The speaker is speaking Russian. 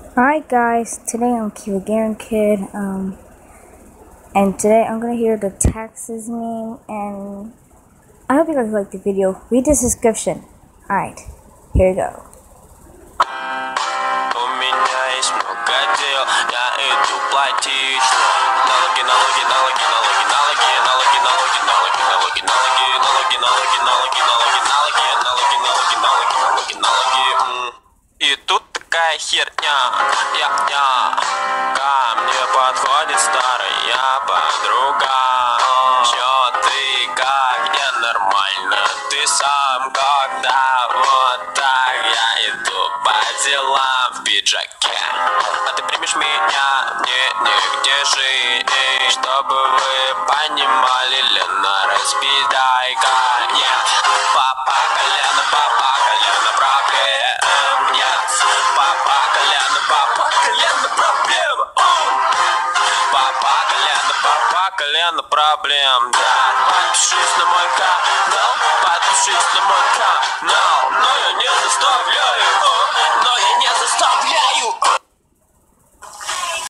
Hi guys, today I'm Kiva Garen Kid, and today I'm gonna hear the taxes meme, and I hope you guys like the video. Read the description. Alright, here we go. У меня есть много дел, я иду платить налоги, налоги, налоги, налоги, налоги, налоги, налоги, налоги, налоги, налоги, налоги, налоги, налоги, налоги, налоги, налоги, налоги, налоги, налоги. И тут такая херня, ко мне подходит старая подруга. Чё ты, как я нормально, ты сам когда вот так я иду по делам в пиджаке. А ты примешь меня, мне нигде жить, чтобы вы понимали, Лена, распидай-ка. Нет, папа колено проблем. Нет, папа колено проблем. Папа колено проблем. Да, подпишись на мой канал, но я не заставляю.